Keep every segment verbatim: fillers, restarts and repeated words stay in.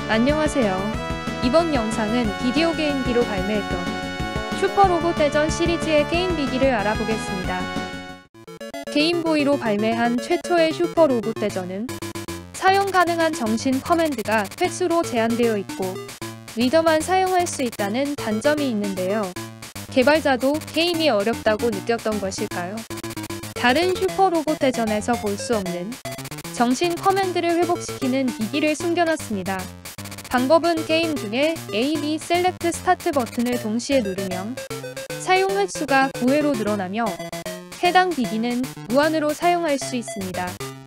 안녕하세요. 이번 영상은 비디오 게임기로 발매했던 슈퍼로봇 대전 시리즈의 게임 비기를 알아보겠습니다. 게임보이로 발매한 최초의 슈퍼로봇 대전은 사용 가능한 정신 커맨드가 횟수로 제한되어 있고 리더만 사용할 수 있다는 단점이 있는데요. 개발자도 게임이 어렵다고 느꼈던 것일까요? 다른 슈퍼로봇 대전에서 볼 수 없는 정신 커맨드를 회복시키는 비기를 숨겨놨습니다. 방법은 게임 중에 A, B 셀렉트 스타트 버튼을 동시에 누르면 사용 횟수가 구 회로 늘어나며 해당 비기는 무한으로 사용할 수 있습니다.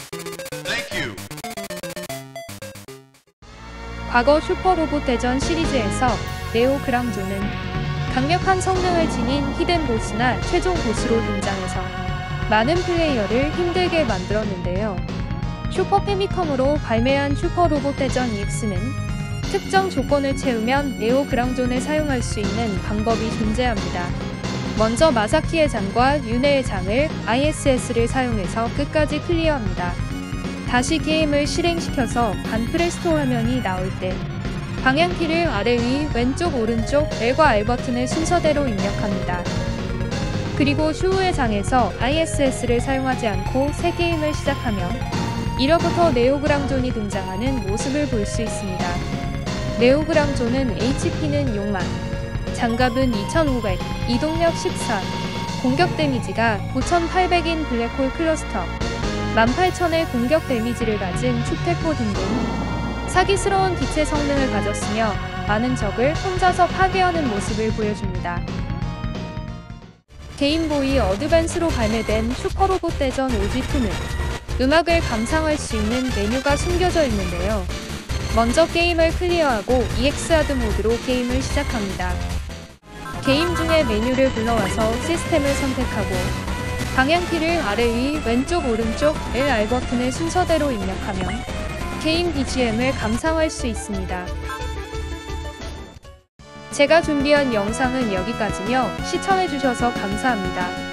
과거 슈퍼로봇 대전 시리즈에서 네오 그랑조는 강력한 성능을 지닌 히든 보스나 최종 보스로 등장해서 많은 플레이어를 힘들게 만들었는데요. 슈퍼 패미컴으로 발매한 슈퍼로봇 대전 이엑스는 특정 조건을 채우면 네오 그랑존을 사용할 수 있는 방법이 존재합니다. 먼저 마사키의 장과 유네의 장을 아이에스에스를 사용해서 끝까지 클리어합니다. 다시 게임을 실행시켜서 반프레스토 화면이 나올 때 방향키를 아래 위 왼쪽 오른쪽 L과 R 버튼을 순서대로 입력합니다. 그리고 슈우의 장에서 아이에스에스를 사용하지 않고 새 게임을 시작하면 이로부터 네오 그랑존이 등장하는 모습을 볼 수 있습니다. 네오 그랑존은 에이치피는 육만, 장갑은 이천오백, 이동력 십사, 공격 데미지가 구천팔백인 블랙홀 클러스터, 만 팔천의 공격 데미지를 가진 축태포 등등 사기스러운 기체 성능을 가졌으며 많은 적을 혼자서 파괴하는 모습을 보여줍니다. 게임보이 어드밴스로 발매된 슈퍼로봇 대전 오지투는 음악을 감상할 수 있는 메뉴가 숨겨져 있는데요. 먼저 게임을 클리어하고 이엑스 하드 모드로 게임을 시작합니다. 게임 중에 메뉴를 불러와서 시스템을 선택하고 방향키를 아래 위 왼쪽 오른쪽 L, R 버튼을 순서대로 입력하면 게임 비지엠을 감상할 수 있습니다. 제가 준비한 영상은 여기까지며 시청해주셔서 감사합니다.